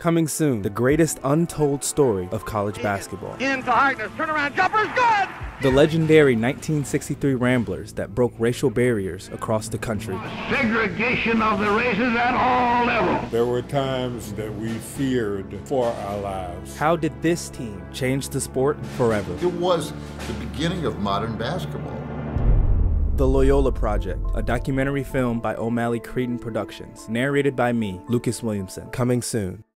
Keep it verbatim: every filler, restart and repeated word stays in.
Coming soon, the greatest untold story of college basketball. Into Harkness, turnaround jumper's good! The legendary nineteen sixty-three Ramblers that broke racial barriers across the country. Segregation of the races at all levels. There were times that we feared for our lives. How did this team change the sport forever? It was the beginning of modern basketball. The Loyola Project, a documentary film by O'Malley Cretin Productions, narrated by me, Lucas Williamson. Coming soon.